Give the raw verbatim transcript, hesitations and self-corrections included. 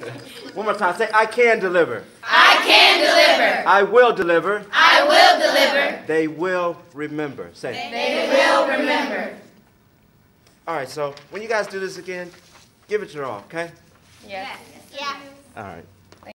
One more time. Say, I can deliver. I can deliver. I will deliver. I will deliver. They will remember. Say. They will remember. All right, so when you guys do this again, give it your all, okay? Yes. Yeah. All right.